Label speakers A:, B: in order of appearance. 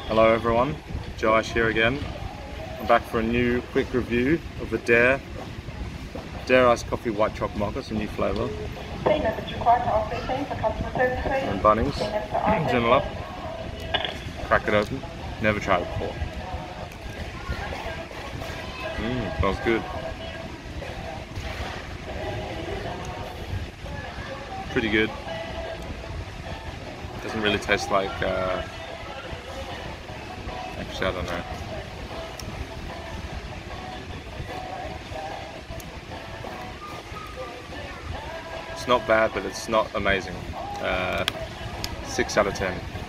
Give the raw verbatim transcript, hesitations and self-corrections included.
A: Hello everyone, Josh here again. I'm back for a new quick review of the Dare Dare Iced Coffee White Choc Mocha. It's a new flavour. And Bunnings Joondalup. Crack it open. Never tried it before. Mmm, smells good. Pretty good. Doesn't really taste like uh, actually I don't know. It's not bad, but it's not amazing. Uh, six out of ten.